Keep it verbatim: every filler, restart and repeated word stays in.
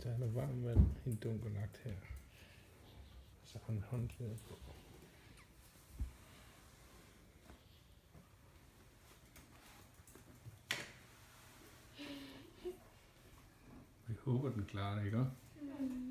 Der er noget varmt vand i en dunkel lagt her. Så har han håndklæder på. Vi håber, den klarer det, ikke? Mm.